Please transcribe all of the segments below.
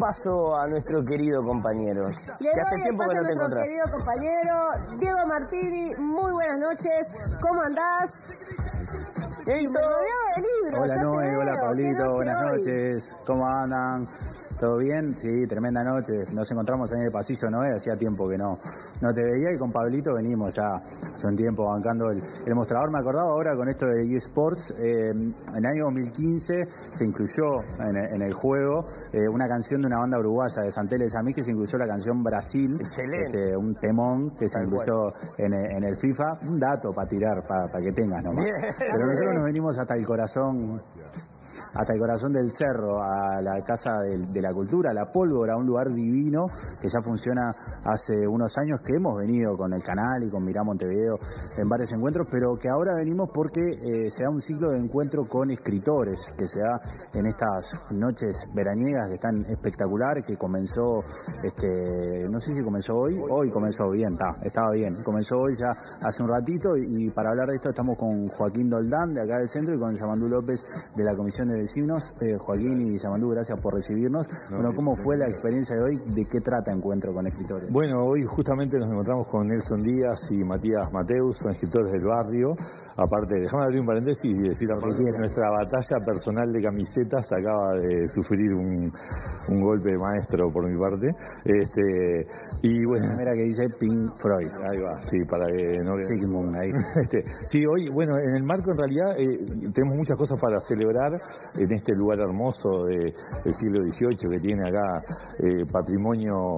paso a nuestro querido compañero. Le doy el paso a nuestro querido compañero Diego Martini. Muy buenas noches. ¿Cómo andás? Rodeado de libros. Hola Noé, hola Pablito, buenas noches. ¿Cómo andan? ¿Todo bien? Sí, tremenda noche. Nos encontramos en el pasillo, Noé, hacía tiempo que no te veía, y con Pablito venimos ya hace un tiempo bancando el mostrador. Me acordaba ahora con esto de eSports, en el año 2015 se incluyó en el juego una canción de una banda uruguaya de Santel Samí, que se incluyó la canción Brasil. Excelente. Un temón que se incluyó en el FIFA. Un dato para tirar, para que tengas nomás. Bien. Pero nosotros nos venimos hasta el corazón del cerro, a la Casa de la Cultura, La Pólvora, un lugar divino que ya funciona hace unos años, que hemos venido con el canal y con Mirá Montevideo en varios encuentros, pero que ahora venimos porque se da un ciclo de encuentro con escritores, que se da en estas noches veraniegas que están espectaculares, que comenzó, no sé si comenzó hoy comenzó bien, estaba bien, comenzó hoy ya hace un ratito, y para hablar de esto estamos con Joaquín Doldán, de acá del centro, y con Yamandú López, de la Comisión de Vecinos. Joaquín y Yamandú, gracias por recibirnos. Bueno, ¿cómo fue la experiencia de hoy? ¿De qué trata Encuentro con Escritores? Bueno, hoy justamente nos encontramos con Nelson Díaz y Matías Mateus, son escritores del barrio. Aparte, déjame abrir un paréntesis y decir que nuestra batalla personal de camisetas acaba de sufrir un golpe maestro por mi parte. Y bueno, la primera que dice Pink Floyd. Ahí va, sí, para que no... Sigmund, ahí. Sí, hoy, bueno, en el marco en realidad tenemos muchas cosas para celebrar en este lugar hermoso del siglo XVIII que tiene acá patrimonio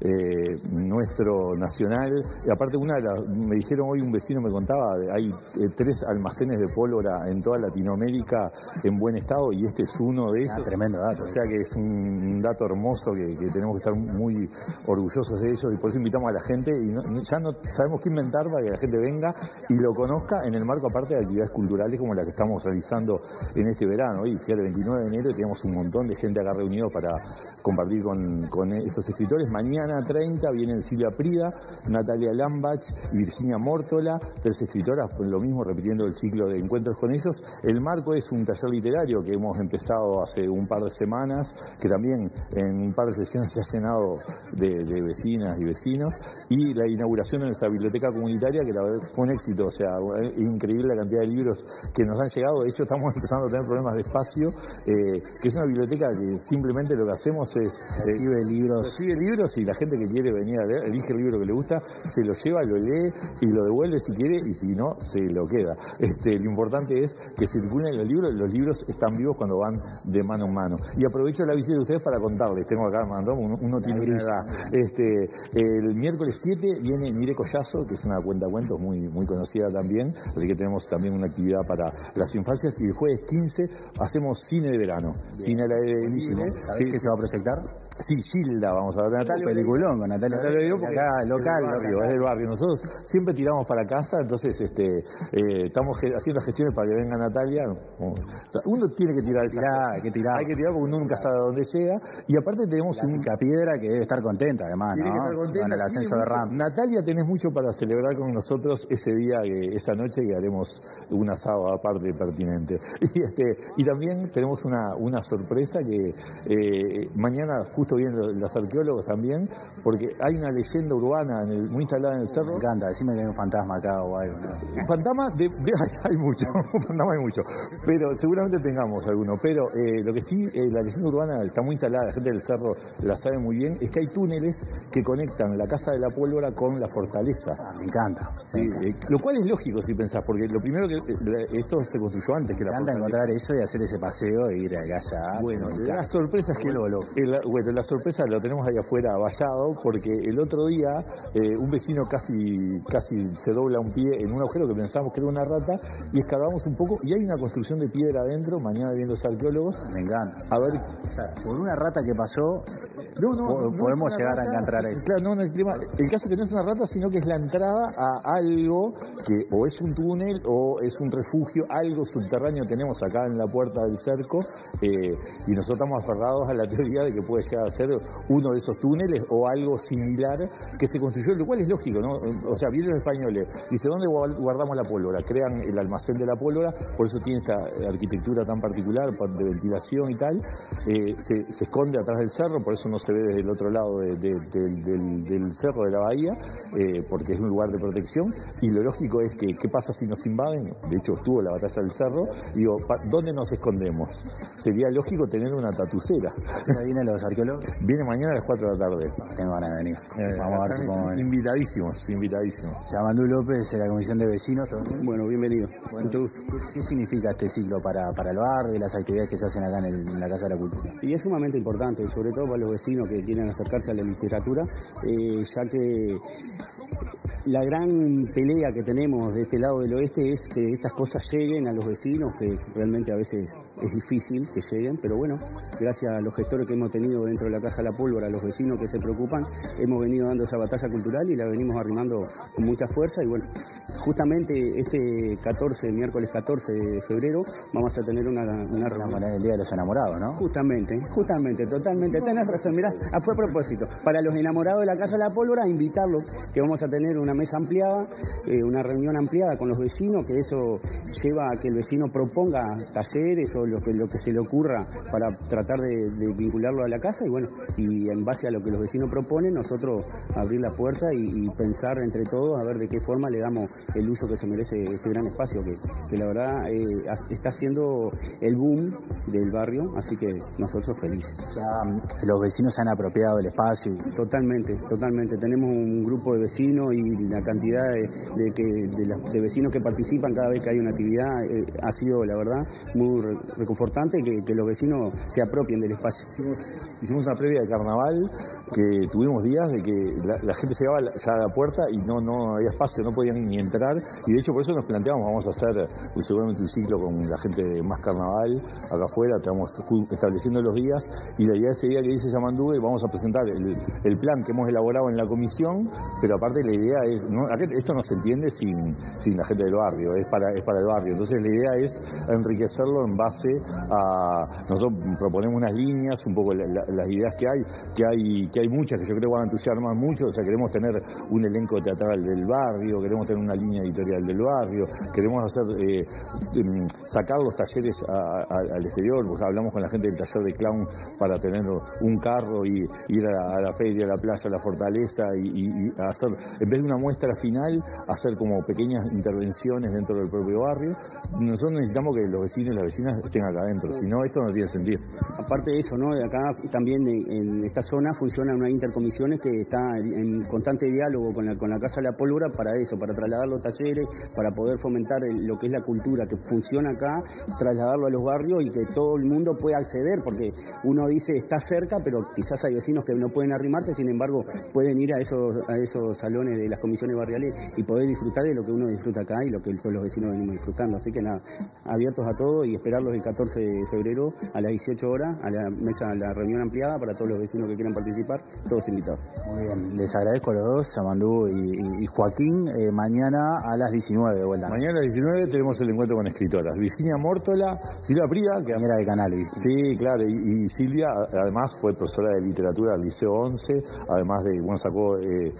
nuestro nacional. Y aparte, me dijeron hoy, un vecino me contaba, hay 3 almacenes de pólvora en toda Latinoamérica en buen estado, y este es uno de ellos. Tremendo dato. O sea que es un dato hermoso que tenemos que estar muy orgullosos de ellos, y por eso invitamos a la gente, y ya no sabemos qué inventar para que la gente venga y lo conozca en el marco, aparte de actividades culturales como la que estamos realizando en este verano. Hoy, fíjate, el 29 de enero tenemos un montón de gente acá reunido para compartir con estos escritores. Mañana 30 vienen Silvia Prida, Natalia Lambach y Virginia Mórtola, 3 escritoras, lo mismo, repitiendo el ciclo de encuentros con ellos. El marco es un taller literario que hemos empezado hace un par de semanas, que también en un par de sesiones se ha llenado de vecinas y vecinos, y la inauguración de nuestra biblioteca comunitaria, que la verdad fue un éxito. O sea, es increíble la cantidad de libros que nos han llegado. De hecho, estamos empezando a tener problemas de espacio, que es una biblioteca que simplemente lo que hacemos es recibe libros, y la gente que quiere venir a leer elige el libro que le gusta, se lo lleva, lo lee y lo devuelve si quiere, y si no, se lo queda. Lo importante es que circulen los libros están vivos cuando van de mano en mano. Y aprovecho la visita de ustedes para contarles, tengo acá, uno tiene una edad. El miércoles 7 viene Nire Collazo, que es una cuentacuentos muy, muy conocida también, así que tenemos también una actividad para las infancias, y el jueves 15 hacemos cine de verano, cine al aire libre. ¿Sabés qué se va a proyectar? Sí, Gilda, vamos a ver. Natalia, peliculón con Natalia. Acá, local, es del barrio. Nosotros siempre tiramos para casa, entonces estamos haciendo gestiones para que venga Natalia. Uno tiene que tirar Hay que tirar porque uno nunca sabe a dónde llega. Y aparte tenemos una piedra que debe estar contenta, además, tiene que estar contenta, con el ascenso de RAM. Natalia, tenés mucho para celebrar con nosotros ese día, esa noche, que haremos un asado aparte pertinente. Y también tenemos una sorpresa que mañana justo vienen los arqueólogos también, porque hay una leyenda urbana muy instalada en el cerro. Me encanta, decime que hay un fantasma acá o algo, ¿no? Fantasma hay mucho, fantasma hay mucho, pero seguramente tengamos alguno. Pero lo que sí, la leyenda urbana está muy instalada, la gente del cerro la sabe muy bien, es que hay túneles que conectan la Casa de la Pólvora con la fortaleza. Me encanta. Sí, lo cual es lógico si pensás, porque lo primero que esto se construyó antes que la fortaleza. Me encanta encontrar eso y hacer ese paseo e ir allá. Bueno, la sorpresa es que la sorpresa lo tenemos ahí afuera vallado, porque el otro día un vecino casi se dobla un pie en un agujero que pensamos que era una rata, y escarbamos un poco y hay una construcción de piedra adentro. Mañana vienen los arqueólogos. Me encanta. A ver, por una rata que pasó, podemos llegar a encontrar esto. Claro, el caso es que no es una rata, sino que es la entrada a algo que o es un túnel o es un refugio, algo subterráneo tenemos acá en la puerta del cerco, y nosotros estamos aferrados a la teoría de de que puede llegar a ser uno de esos túneles o algo similar que se construyó, lo cual es lógico, ¿no? O sea, vienen los españoles, dice, ¿dónde guardamos la pólvora? Crean el almacén de la pólvora, por eso tiene esta arquitectura tan particular de ventilación y tal, se esconde atrás del cerro, por eso no se ve desde el otro lado del cerro de la bahía, porque es un lugar de protección, y lo lógico es que, ¿qué pasa si nos invaden? De hecho, estuvo la batalla del cerro, digo, ¿dónde nos escondemos? Sería lógico tener una tatucera. ¿Vienen los arqueólogos? Viene mañana a las 4 de la tarde. Que no van a venir. Vamos a ver si podemos venir. Invitadísimos. Yamandú López, de la Comisión de Vecinos. Bueno, bienvenido. Bueno, mucho gusto. ¿Qué significa este ciclo para el barrio y las actividades que se hacen acá en la Casa de la Cultura? Y es sumamente importante, sobre todo para los vecinos que quieren acercarse a la literatura, ya que la gran pelea que tenemos de este lado del oeste es que estas cosas lleguen a los vecinos, que realmente a veces es difícil que lleguen, pero bueno, gracias a los gestores que hemos tenido dentro de la Casa de la Pólvora, a los vecinos que se preocupan, hemos venido dando esa batalla cultural y la venimos arrimando con mucha fuerza y bueno, justamente este miércoles 14 de febrero, vamos a tener una reunión. El Día de los Enamorados, ¿no? Justamente, totalmente, tenés razón, mirá, fue a propósito, para los enamorados de la Casa de la Pólvora, invitarlos, que vamos a tener una mesa ampliada, una reunión ampliada con los vecinos, que eso lleva a que el vecino proponga talleres o lo que se le ocurra para tratar de vincularlo a la casa y bueno, y en base a lo que los vecinos proponen, nosotros abrir la puerta y pensar entre todos a ver de qué forma le damos el uso que se merece este gran espacio, que la verdad está siendo el boom del barrio, así que nosotros felices. Ya los vecinos se han apropiado del espacio. Totalmente. Tenemos un grupo de vecinos y la cantidad de vecinos que participan cada vez que hay una actividad ha sido, la verdad, muy reconfortante que los vecinos se apropien del espacio. Hicimos una previa de carnaval que tuvimos días de que la gente llegaba ya a la puerta y no había espacio, no podían ni entrar, y de hecho por eso nos planteamos, vamos a hacer seguramente un ciclo con la gente de Más Carnaval acá afuera, estamos estableciendo los días, y la idea de ese día que dice Yamandú, vamos a presentar el plan que hemos elaborado en la comisión, pero aparte la idea es, esto no se entiende sin la gente del barrio, es para el barrio, entonces la idea es enriquecerlo en base a, nosotros proponemos unas líneas, un poco las ideas que hay muchas que yo creo que van a entusiasmar mucho, o sea, queremos tener un elenco teatral del barrio, queremos tener una línea editorial del barrio, queremos hacer sacar los talleres al exterior, porque hablamos con la gente del taller de clown para tener un carro y ir a la feria, a la playa, a la fortaleza y hacer, en vez de una muestra final, hacer como pequeñas intervenciones dentro del propio barrio. Nosotros necesitamos que los vecinos y las vecinas estén acá adentro, si no esto no tiene sentido. Aparte de eso, ¿no? Acá también en esta zona funciona una intercomisiones que está en constante diálogo con la Casa de la Pólvora para eso, para trasladar los talleres, para poder fomentar lo que es la cultura que funciona acá, trasladarlo a los barrios y que todo el mundo pueda acceder, porque uno dice está cerca, pero quizás hay vecinos que no pueden arrimarse, sin embargo pueden ir a esos salones de las comisiones barriales y poder disfrutar de lo que uno disfruta acá y lo que todos los vecinos venimos disfrutando. Así que nada, abiertos a todo y esperarlos el 14 de febrero a las 18 horas a la reunión ampliada para todos los vecinos que quieran participar, todos invitados. Muy bien, les agradezco a los dos, Yamandú y Joaquín. Mañana a las 19 de vuelta. Mañana a las 19 tenemos el encuentro con escritoras. Virginia Mórtola, Silvia Prida, que era del canal. Sí, claro, y Silvia además fue profesora de literatura del Liceo 11, además de, bueno, sacó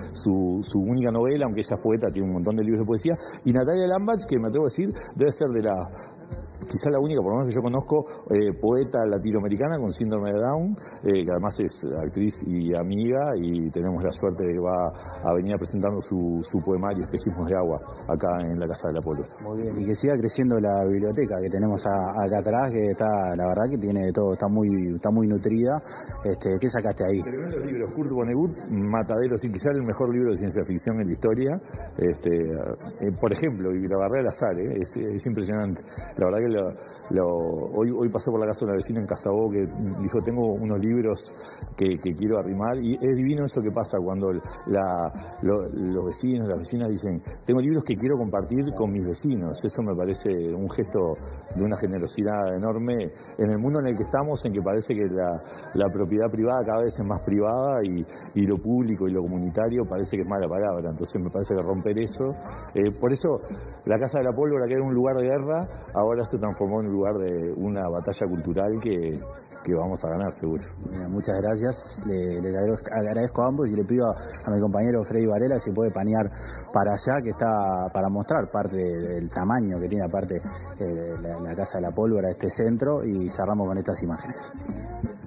su única novela, aunque ella es poeta, tiene un montón de libros de poesía, y Natalia Lambach, que me atrevo a decir, debe ser quizá la única, por lo menos que yo conozco, poeta latinoamericana con síndrome de Down, que además es actriz y amiga, y tenemos la suerte de que va a venir presentando su poemario Espejismos de Agua acá en la Casa de la Pólvora. Muy bien, y que siga creciendo la biblioteca que tenemos acá atrás, que está, la verdad que tiene de todo, está muy nutrida. ¿Qué sacaste ahí? Tremendos libros, Kurt Vonnegut, Matadero, sí, quizá el mejor libro de ciencia ficción en la historia. Por ejemplo, y la barrera al azar, es impresionante. La verdad que hoy pasé por la casa de una vecina en Casabó que dijo, tengo unos libros que quiero arrimar, y es divino eso que pasa cuando los vecinos, las vecinas dicen, tengo libros que quiero compartir con mis vecinos. Eso me parece un gesto de una generosidad enorme en el mundo en el que estamos, en que parece que la propiedad privada cada vez es más privada y lo público y lo comunitario parece que es mala palabra. Entonces me parece que romper eso, por eso la Casa de la Pólvora, que era un lugar de guerra, ahora se transformó en un lugar de una batalla cultural que que vamos a ganar seguro. Muchas gracias, les agradezco a ambos y le pido a mi compañero Freddy Varela si puede panear para allá, que está para mostrar parte del tamaño que tiene aparte la Casa de la Pólvora, este centro, y cerramos con estas imágenes.